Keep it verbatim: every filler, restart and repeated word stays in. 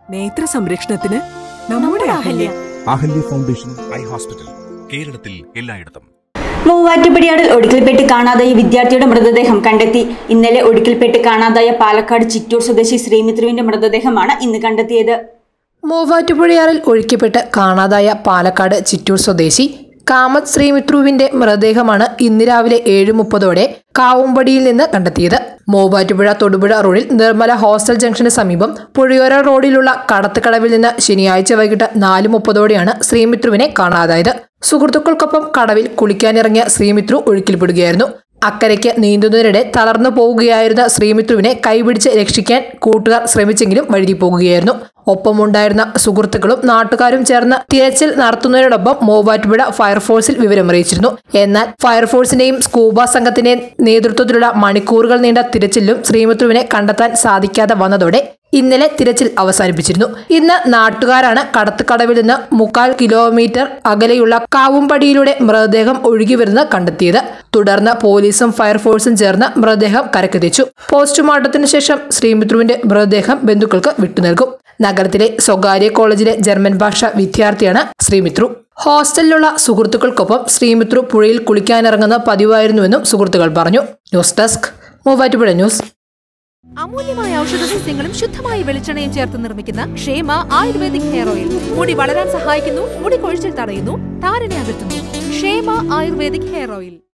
നേത്ര സംരക്ഷണത്തിന് നമ്മുടെ Ahalya. Ahalya foundation eye hospital, കേരളത്തിൽ എല്ലായിടത്തും. മൂവാറ്റുപടിയാറിൽ ഒടുക്കിൽപ്പെട്ട് കാണാതായ വിദ്യാർത്ഥിയുടെ മൃതദേഹം കണ്ടെത്തി. ഇന്നലെ ഒടുക്കിൽപ്പെട്ട് കാണാതായ പാലക്കാട് ചിറ്റൂർ സ്വദേശി ശ്രീമിത്രുവിന്റെ മൃതദേഹമാണ് ഇന്ന് കണ്ടെത്തിയത്. മൂവാറ്റുപുഴയാറിൽ ഒഴുക്കിപ്പെട്ട് കാണാതായ പാലക്കാട് ചിറ്റൂർ സ്വദേശി കാമത്ത് ശ്രീമിത്രുവിന്റെ മൃതദേഹമാണ് ഇന്ന് രാവിലെ ഏഴ് മുപ്പതോടെ കാവുംപടിയിൽ നിന്ന് കണ്ടെത്തിയത്. മൂവാറ്റുപുഴ തൊടുപുഴ റോഡിൽ നിർമ്മല ഹോസ്റ്റൽ ജംഗ്ഷന് സമീപം പുഴയോര റോഡിലുള്ള കടത്തുകടവിൽ നിന്ന് ശനിയാഴ്ച വൈകിട്ട് നാല് മുപ്പതോടെയാണ് ശ്രീമിത്രുവിനെ കാണാതായത്. സുഹൃത്തുക്കൾക്കൊപ്പം കടവിൽ കുളിക്കാനിറങ്ങിയ ശ്രീമിത്രു ഒഴുക്കിൽപ്പെടുകയായിരുന്നു. അക്കരയ്ക്ക് നീന്തുന്നതിനിടെ തളർന്നു പോവുകയായിരുന്ന ശ്രീമിത്രുവിനെ കൈപിടിച്ച് രക്ഷിക്കാൻ കൂട്ടുകാർ ശ്രമിച്ചെങ്കിലും വഴുതി പോകുകയായിരുന്നു. ഒപ്പമുണ്ടായിരുന്ന സുഹൃത്തുക്കളും നാട്ടുകാരും ചേർന്ന് തിരച്ചിൽ നടത്തുന്നതിനോടൊപ്പം മൂവാറ്റുപുഴ ഫയർഫോഴ്സിൽ വിവരമറിയിച്ചിരുന്നു. എന്നാൽ ഫയർഫോഴ്സിന്റെയും സ്കൂബ സംഘത്തിന്റെയും നേതൃത്വത്തിലുള്ള മണിക്കൂറുകൾ നീണ്ട തിരച്ചിലും ശ്രീമിത്രുവിനെ കണ്ടെത്താൻ സാധിക്കാതെ വന്നതോടെ ഇന്നലെ തിരച്ചിൽ അവസാനിപ്പിച്ചിരുന്നു. ഇന്ന് നാട്ടുകാരാണ് കടത്തുകടവിൽ നിന്ന് മുക്കാൽ കിലോമീറ്റർ അകലെയുള്ള കാവുംപടിയിലൂടെ മൃതദേഹം ഒഴുകിവരുന്നത് കണ്ടെത്തിയത്. തുടർന്ന് പോലീസും ഫയർഫോഴ്സും ചേർന്ന് മൃതദേഹം കരക്കെത്തിച്ചു. പോസ്റ്റ്മോർട്ടത്തിന് ശേഷം ശ്രീമിത്രുവിന്റെ മൃതദേഹം ബന്ധുക്കൾക്ക് വിട്ടുനൽകും. നഗരത്തിലെ സ്വകാര്യ കോളേജിലെ ജർമ്മൻ ഭാഷ വിദ്യാർത്ഥിയാണ് ശ്രീമിത്രു. ഹോസ്റ്റലിലുള്ള സുഹൃത്തുക്കൾക്കൊപ്പം ശ്രീമിത്രു പുഴയിൽ കുളിക്കാനിറങ്ങുന്ന പതിവായിരുന്നുവെന്നും സുഹൃത്തുക്കൾ പറഞ്ഞു. News desk, Muvattupuzha news. അമൂല്യമായ ഔഷധ സസ്യങ്ങളും ശുദ്ധമായ വെളിച്ചെണ്ണയും ചേർത്ത് നിർമ്മിക്കുന്ന ക്ഷേമ ആയുർവേദിക് ഹെയർ ഓയിൽ മുടി വളരാൻ സഹായിക്കുന്നു, മുടി കൊഴിച്ചിൽ തടയുന്നു, താരനെ അകറ്റുന്നു. ക്ഷേമ ആയുർവേദിക് ഹെയർ ഓയിൽ.